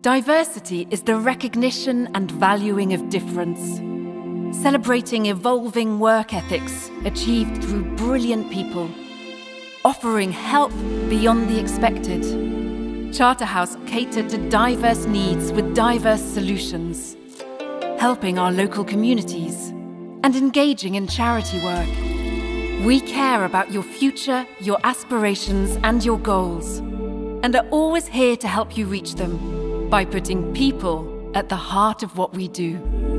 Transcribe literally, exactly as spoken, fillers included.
Diversity is the recognition and valuing of difference, celebrating evolving work ethics achieved through brilliant people, offering help beyond the expected. Charterhouse catered to diverse needs with diverse solutions, helping our local communities and engaging in charity work. We care about your future, your aspirations and your goals, and are always here to help you reach them by putting people at the heart of what we do.